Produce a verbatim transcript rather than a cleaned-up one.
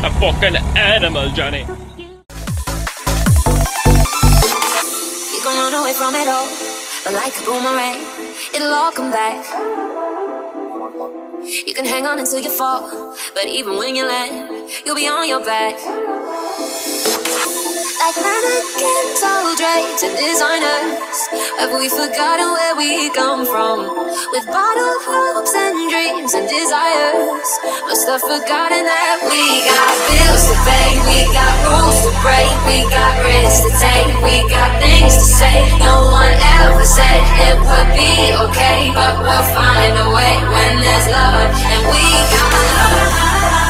A fucking animal, Johnny. You can run away from it all, but like a boomerang, it'll all come back. You can hang on until you fall, but even when you land, you'll be on your back. Like mannequins, all draped and designers, have we forgotten where we come from? With bottle hopes and dreams and desires, must have forgotten that we got bills to pay, we got rules to break, we got risks to take, we got things to say. No one ever said it would be okay, but we'll find a way when there's love, and we got love.